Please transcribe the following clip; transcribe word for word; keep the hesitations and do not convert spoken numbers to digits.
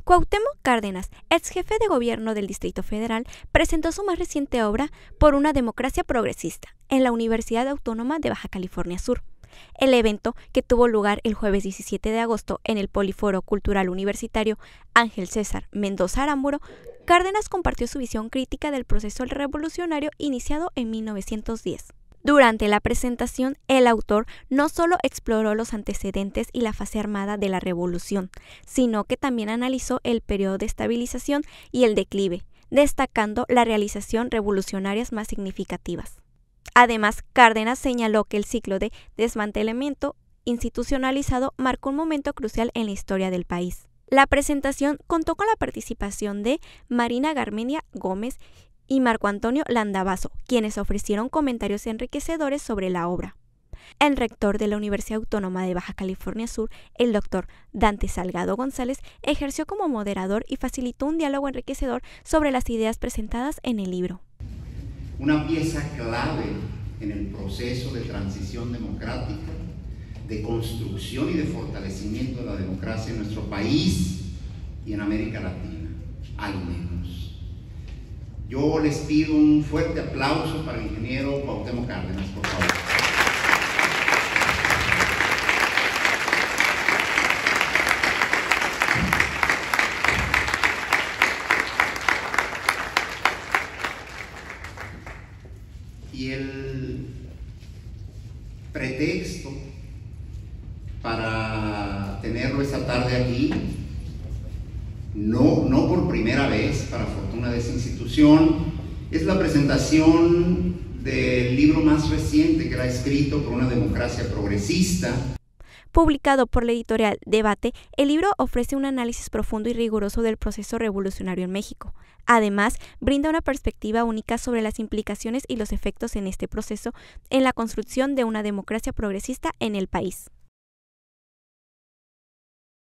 Cuauhtémoc Cárdenas, ex jefe de gobierno del Distrito Federal, presentó su más reciente obra Por una democracia progresista en la Universidad Autónoma de Baja California Sur. El evento, que tuvo lugar el jueves diecisiete de agosto en el Poliforo Cultural Universitario Ángel César Mendoza Aramburu, Cárdenas compartió su visión crítica del proceso revolucionario iniciado en mil novecientos diez. Durante la presentación, el autor no solo exploró los antecedentes y la fase armada de la revolución, sino que también analizó el periodo de estabilización y el declive, destacando la realización revolucionarias más significativas. Además, Cárdenas señaló que el ciclo de desmantelamiento institucionalizado marcó un momento crucial en la historia del país. La presentación contó con la participación de Marina Garmendia Gómez y Marco Antonio Landavazo, quienes ofrecieron comentarios enriquecedores sobre la obra. El rector de la Universidad Autónoma de Baja California Sur, el doctor Dante Salgado González, ejerció como moderador y facilitó un diálogo enriquecedor sobre las ideas presentadas en el libro. Una pieza clave en el proceso de transición democrática, de construcción y de fortalecimiento de la democracia en nuestro país y en América Latina, al menos. Yo les pido un fuerte aplauso para el ingeniero Cuauhtémoc Cárdenas, por favor. Y el pretexto para tenerlo esta tarde aquí, no, no por primera vez, para fortuna de esa institución, es la presentación del libro más reciente que era escrito por una democracia progresista. Publicado por la editorial Debate, el libro ofrece un análisis profundo y riguroso del proceso revolucionario en México. Además, brinda una perspectiva única sobre las implicaciones y los efectos en este proceso en la construcción de una democracia progresista en el país.